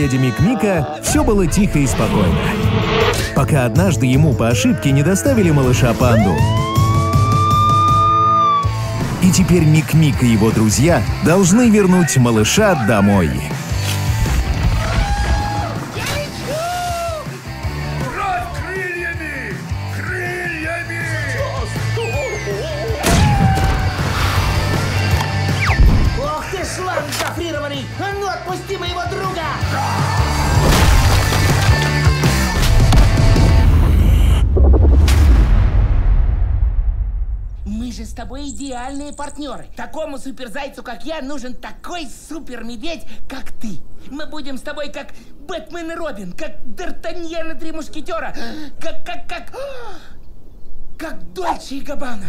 дяди Мик-Мика все было тихо и спокойно. Пока однажды ему по ошибке не доставили малыша-панду. И теперь Мик-Мик и его друзья должны вернуть малыша домой. Ох ты шланг гофрированный! А ну отпусти моего друга! Мы же с тобой идеальные партнеры. Такому суперзайцу, как я, нужен такой супермедведь, как ты. Мы будем с тобой как Бэтмен и Робин, как Д'Артаньян и Три мушкетера, как Дольче и Габбана.